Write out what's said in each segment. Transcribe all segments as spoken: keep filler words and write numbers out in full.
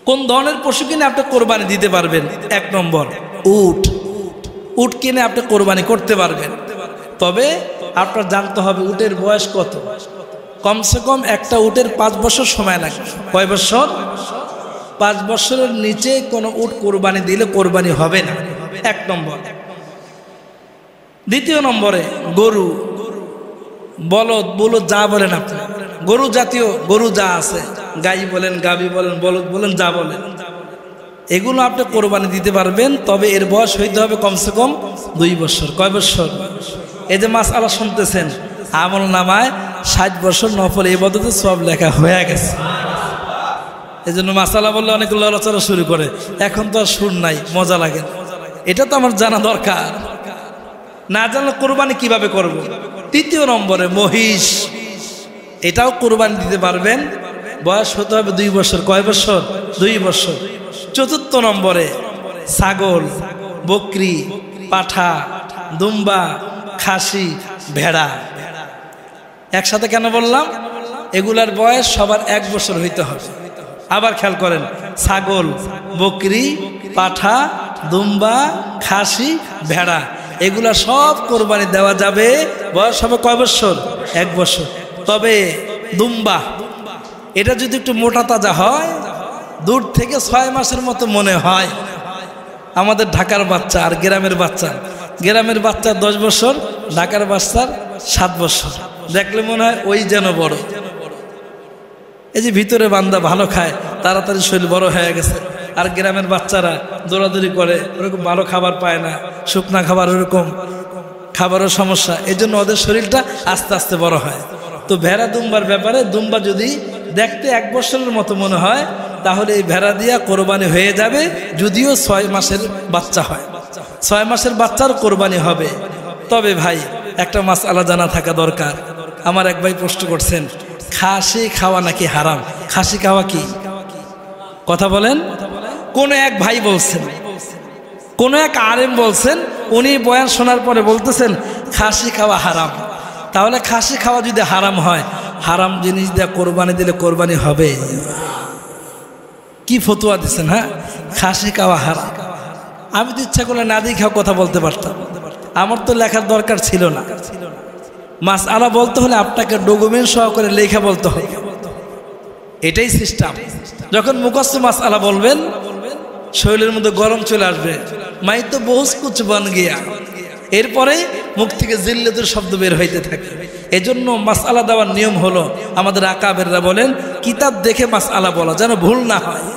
কোন ধরনের পশু কিনে আপনি কোরবানি দিতে পারবেন? এক নম্বর উট। উট কিনে আপনি কোরবানি করতে পারবেন, তবে আপনার জানতে হবে উটের বয়স কত। কমসে কম একটা উটের পাঁচ বছর সময় লাগবে। কয় বছর? পাঁচ বছরের নিচে কোনো উট কোরবানি দিলে কোরবানি হবে না, এক নম্বর। দ্বিতীয় নম্বরে গরু, বলদ, বলদ যা বলেন আপনি, গরু জাতীয় গরু যা আছে, গাই বলেন, গাভী বলেন, বলদ বলেন, যা বলেন, এগুলো আপনি কোরবানি দিতে পারবেন, তবে এর বয়স হইতে হবে কমসে কম দুই বছর। কয় বছর? এই যে মাসআলা শুনতেছেন, আমল নামায় ষাট বছর নফল ইবাদতে সব লেখা হয়ে গেছে। এই জন্য মাসআলা বললে অনেক লড়াচড়া শুরু করে, এখন তো আর সুর নাই, মজা লাগে। এটা তো আমার জানা দরকার, না জানলে কোরবানি কিভাবে করব। তৃতীয় নম্বরে মহিষ, এটাও কোরবানি দিতে পারবেন, বয়স হতে হবে দুই বছর। কয় বছর? দুই বছর। চতুর্থ নম্বরে ছাগল, বকরি, পাঠা, দুম্বা, খাসি, ভেড়া। একসাথে কেন বললাম? এগুলার বয়স সবার এক বছর হইতে হবে। আবার খেয়াল করেন, ছাগল, বকরি, পাঠা, দুম্বা, খাসি, ভেড়া, এগুলা সব কোরবানি দেওয়া যাবে, বয়স হবে কয় বছর? এক বছর। তবে দুম্বা, এটা যদি একটু মোটা তাজা হয়, দূর থেকে ছয় মাসের মতো মনে হয়। আমাদের ঢাকার বাচ্চা আর গ্রামের বাচ্চা, গ্রামের বাচ্চা দশ বছর, ঢাকার বাচ্চার সাত বছর, দেখলে মনে হয় ওই যেন বড়। এই যে ভিতরে বান্দা ভালো খায়, তাড়াতাড়ি শরীর বড় হয়ে গেছে, আর গ্রামের বাচ্চারা দৌড়াদৌড়ি করে, ওরকম ভালো খাবার পায় না, শুকনা খাবার, ওরকম খাবারের সমস্যা, এই জন্য ওদের শরীরটা আস্তে আস্তে বড় হয়। তো ভেড়া দুম্বার ব্যাপারে, দুম্বা যদি দেখতে এক বছরের মতো মনে হয়, তাহলে এই ভেড়া দিয়া কোরবানি হয়ে যাবে, যদিও ছয় মাসের বাচ্চা হয়, ছয় মাসের বাচ্চার কোরবানি হবে। তবে ভাই একটা মাসআলা জানা থাকা দরকার। আমার এক ভাই প্রশ্ন করছেন, খাসি খাওয়া নাকি হারাম? খাসি খাওয়া কি? কথা বলেন। কোন এক ভাই বলছেন, কোন এক আলেম বলছেন, উনি বয়ান শোনার পরে বলতেছেন খাসি খাওয়া হারাম। তাহলে খাসি খাওয়া যদি হারাম হয়, হারাম জিনিস দিয়ে কোরবানি দিলে কোরবানি হবে? কি ফতোয়া দিচ্ছেন? হ্যাঁ, খাসি খাওয়া হারাম। আমি তো ইচ্ছা করলে না দিয়ে খাওয়া কথা বলতে পারতাম, আমার তো লেখার দরকার ছিল না। মাসআলা বলতে হলে আপনাকে ডকুমেন্ট সহকারে লেখা বলতে হবে, এটাই সিস্টেম। যখন মুখস্থ মাসআলা বলবেন, শরীরের মধ্যে গরম চলে আসবে, মাই তো বহুস কুছ বন গিয়া, এরপরে মুখ থেকে জিল্লাতের শব্দ বের হইতে থাকে। এজন্য মাসআলা দেওয়ার নিয়ম হলো, আমাদের আকাবেররা বলেন, কিতাব দেখে মাসআলা বলা, যেন ভুল না হয়।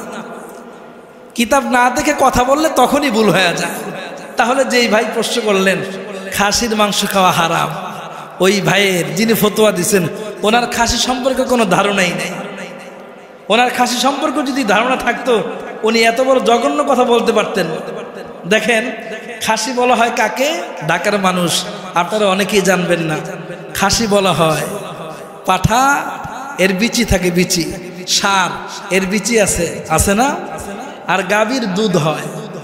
কিতাব না দেখে কথা বললে তখনই ভুল হয়ে যায়। তাহলে যেই ভাই প্রশ্ন করলেন খাসির মাংস খাওয়া হারাম, ওই ভাইয়ের যিনি ফতোয়া দিচ্ছেন, ওনার খাসি সম্পর্কে কোনো ধারণাই নেই। ওনার খাসি সম্পর্কে যদি ধারণা থাকতো, উনি এত বড় জঘন্য কথা বলতে পারতেন। দেখেন, খাসি বলা হয় কাকে? ঢাকার মানুষ আপনারা অনেকেই জানবেন না, খাসি বলা হয় পাঠা, এর বিচি থাকে, বিচি, ষাঁড় এর বিচি আছে, আছে না? আর গাভীর দুধ হয়,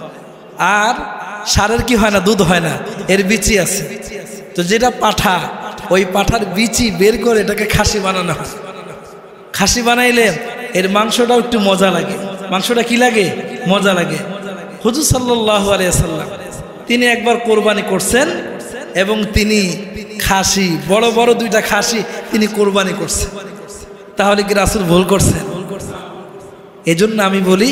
আর ষাঁড়ের কি হয় না? দুধ হয় না, এর বিচি আছে। তো যেটা পাঠা, ওই পাঠার বিচি বের করে এটাকে খাসি বানানো হয়। খাসি বানাইলে এর মাংসটাও একটু মজা লাগে। মাংসটা কি লাগে? মজা লাগে। হুজুর সাল্লাল্লাহু আলাইহি ওয়াসাল্লাম তিনি একবার কোরবানি করছেন, এবং তিনি খাসি, বড় বড় দুইটা খাসি তিনি কোরবানি করছেন। তাহলে কি রাসূল ভুল করছেন? এজন্য আমি বলি,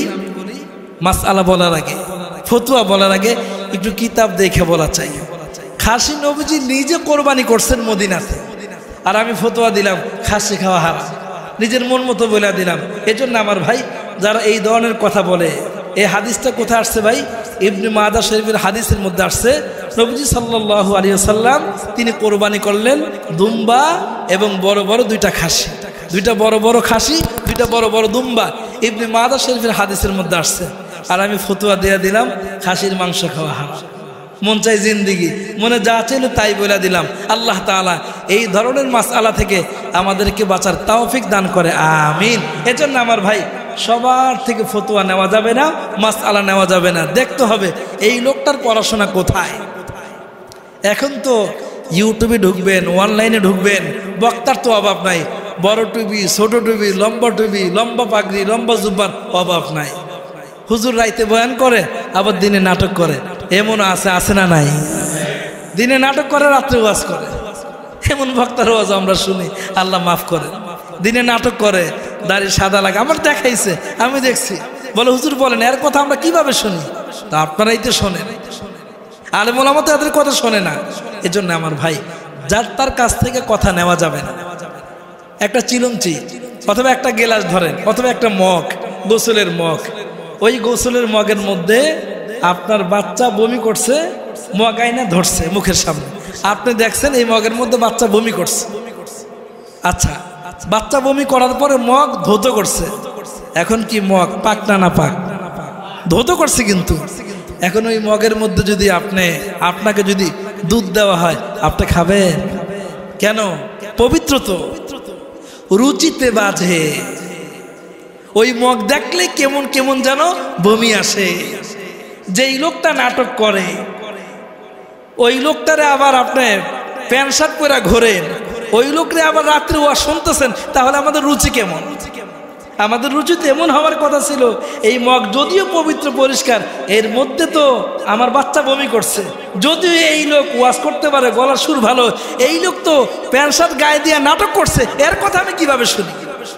মাসআলা বলার আগে, ফতোয়া বলার আগে একটু কিতাব দেখে বলা চাই। খাসি নবীজি নিজে কোরবানি করছেন মদিনাতে, আর আমি ফতোয়া দিলাম খাসি খাওয়া হারাম, নিজের মন মতো বলে দিলাম। এজন্য আমার ভাই যারা এই ধরনের কথা বলে, এই হাদিসটা কোথায় আসছে ভাই? ইবনে মাদা শরীফের হাদিসের মধ্যে আসছে, নবীজি সাল্লাল্লাহু আলাইহি ওয়াসাল্লাম তিনি কোরবানি করলেন দুম্বা এবং বড় বড় দুইটা খাসি, দুইটা বড় বড় খাসি, দুইটা বড় বড় দুম্বা। ইবনে মাদা শরীফের হাদিসের মধ্যে আসছে, আর আমি ফতোয়া দিয়ে দিলাম খাসির মাংস খাওয়া হারাম। মন চাই জিন্দিগি, মনে যা চাইল তাই বলে দিলাম। আল্লাহ তাআলা এই ধরনের মাসআলা থেকে আমাদেরকে বাঁচার তৌফিক দান করে, আমিন। এজন্য আমার ভাই, সবার থেকে ফতোয়া নেওয়া যাবে না, মাসআলা নেওয়া যাবে না, দেখতে হবে এই লোকটার পড়াশোনা কোথায়। এখন তো ইউটিউবে ঢুকবেন, অনলাইনে ঢুকবেন, বক্তার তো অভাব নাই, বড় টুপি ছোট টুপি লম্বা টুপি লম্বা পাগড়ি লম্বা জুব্বার অভাব নাই। হুজুর রাইতে বয়ান করে আবার দিনে নাটক করে, এমন আছে আছে না নাই? দিনে নাটক করে রাত্রে ওয়াজ করে, এমন বক্তার ওয়াজ আমরা শুনি, আল্লাহ মাফ করে। দিনে নাটক করে, দাড়ি সাদা লাগে, আমার দেখাইছে, আমি দেখছি। বলে হুজুর বলেন এর কথা আমরা কিভাবে শুনি? তা আপনারাই তো শোনেন, আলেম ওলামা তো এদের কথা শোনে না। এজন্য আমার ভাই, যার তার কাছ থেকে কথা নেওয়া যাবে না। একটা চিলমচি অথবা একটা গেলাস ধরেন, অথবা একটা মগ, গোসলের মগ, ওই গোসলের মগের মধ্যে আপনার বাচ্চা বমি করছে, মগ আইনা ধরছে মুখের সামনে, আপনি দেখছেন এই মগের মধ্যে বাচ্চা বমি করছে। আচ্ছা, বাচ্চা বমি করার পরে মগ ধৌত করছে, এখন কি মগ পাক না না পাক? ধৌত করছে। কিন্তু এখন ওই মগের মধ্যে যদি আপনি আপনাকে যদি দুধ দেওয়া হয়, আপনি খাবেন কেন? পবিত্র তো, রুচিতে বাজে। ওই মগ দেখলে কেমন কেমন যেন বমি আসে। যেই লোকটা নাটক করে ওই লোকটারে আবার আপনি প্যান্ট শার্ট পরে ঘোরেন, ওই লোকরে আবার রাত্রে ওয়া শুনতেছেন, তাহলে আমাদের রুচি কেমন? আমাদের রুচি তো এমন হওয়ার কথা ছিল, এই মগ যদিও পবিত্র পরিষ্কার, এর মধ্যে তো আমার বাচ্চা বমি করছে। যদিও এই লোক ওয়াজ করতে পারে, গলার সুর ভালো, এই লোক তো প্যান্ট শার্ট গায়ে দিয়ে নাটক করছে, এর কথা আমি কিভাবে শুনি?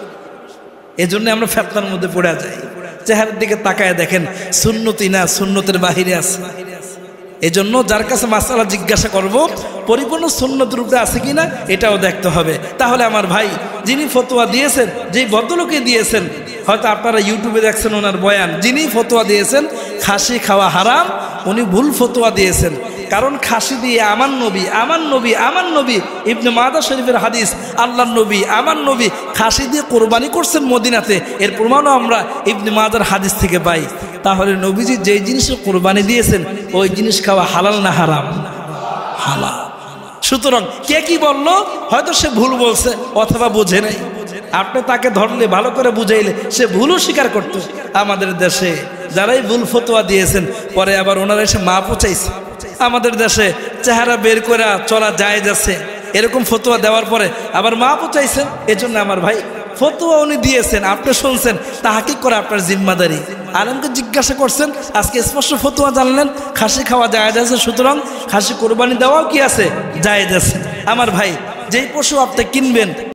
এজন্য আমরা ফেতনার মধ্যে পড়ে যাই। চেহারার দিকে তাকায় দেখেন সুন্নতি না সুন্নতের বাহিরে আছে। এজন্য যার কাছে মাসালা জিজ্ঞাসা করব পরিপূর্ণ সুন্নতের উপরে আছে কিনা এটাও দেখতে হবে। তাহলে আমার ভাই যিনি ফতোয়া দিয়েছেন, যেই ভদ্রলোকে দিয়েছেন, হয়তো আপনারা ইউটিউবে দেখছেন ওনার বয়ান, যিনি ফতোয়া দিয়েছেন খাসি খাওয়া হারাম, উনি ভুল ফতোয়া দিয়েছেন। কারণ খাসি দিয়ে আমার নবী আমার নবী আমার নবী ইবনে মাজাহ শরীফের হাদিস, আল্লাহর নবী আমার নবী খাসি দিয়ে কোরবানি করছেন মদিনাতে, এর প্রমাণও আমরা ইবনে মাজাহর হাদিস থেকে পাই। তাহলে নবীজি যেই জিনিস কোরবানি দিয়েছেন ওই জিনিস খাওয়া হালাল না হারাম? হালাল। সুতরাং কে কি বলল, হয়তো সে ভুল বলছে অথবা বোঝে নাই। আপনি তাকে ধরলে ভালো করে বুঝাইলে সে ভুলও স্বীকার করতো। আমাদের দেশে যারাই ভুল ফতোয়া দিয়েছেন পরে আবার ওনারা এসে মা পচাইছে। আমাদের দেশে চেহারা বের করে চলা যায় যাচ্ছে, এরকম ফতোয়া দেওয়ার পরে আবার মা পচাইছেন। এজন্য আমার ভাই ফতোয়া উনি দিয়েছেন, আপনি শুনছেন, তাহাকিক করে আপনার জিম্মাদারি। আলেমকে জিজ্ঞাসা করছেন, আজকে স্পষ্ট ফতোয়া জানলেন খাসি খাওয়া জায়েজ আছে, সুতরাং খাসি কোরবানি দেওয়াও কি আছে? জায়েজ আছে। আমার ভাই যেই পশু আপনি কিনবেন